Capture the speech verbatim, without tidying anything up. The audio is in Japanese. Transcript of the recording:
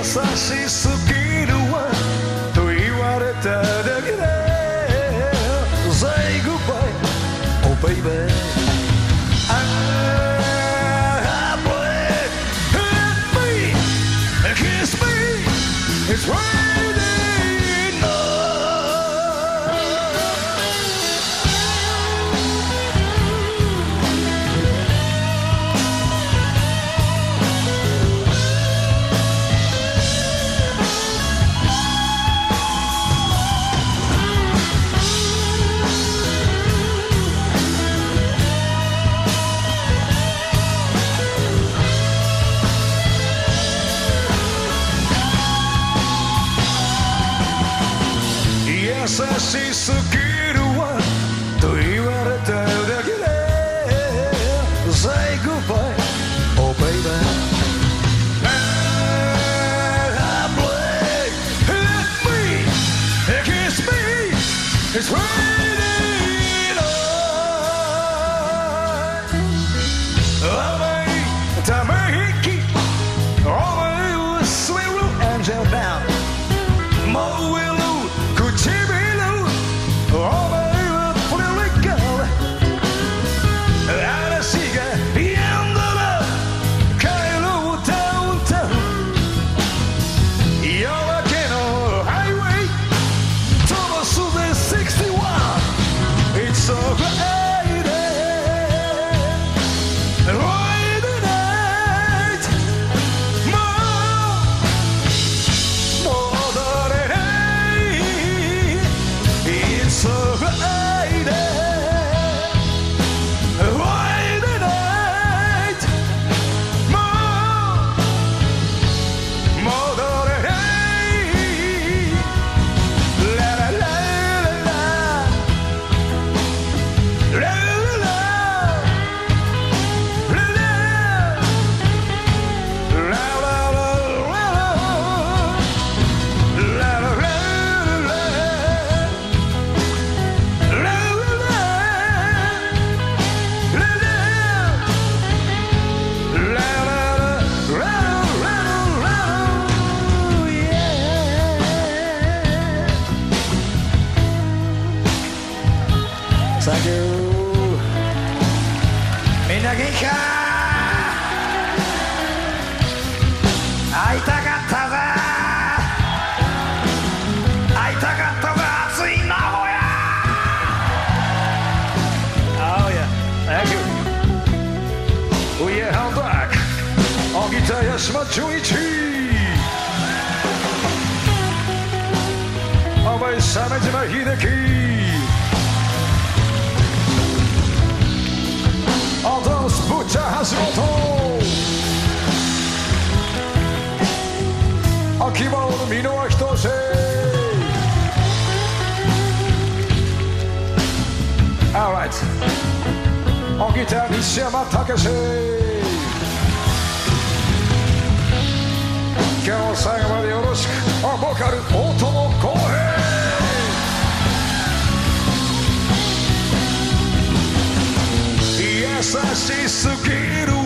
しすぎるわと言われただけで Say goodbye, oh baby. Ah, boy, hit me, kiss me, it's raining now. 優しすぎるわと言われただけで Say goodbye, oh baby. Ah, boy, hit me, kiss me, it's raining on. 甘いため息 Oh, sweet little angel now. More will唇お前はプレリカル嵐が止んだら帰ろうダウンタウン夜明けのハイウェイ飛ばすぜろくじゅういち It's so Friday Friday night もう戻れない It's a Friday, Friday night. もう戻れない。ララララララララThank you. みんな元気か？会いたかったぜ。会いたかったぜ。暑い名古屋。Oh yeah, thank you. We are held back. おぎたやしまじゅういち。お前鮫島秀樹。アドロスブッチャー橋本秋葉原箕輪仁志 Alright おギター西山武史今日も最後までよろしくボーカル大友康平優しすぎる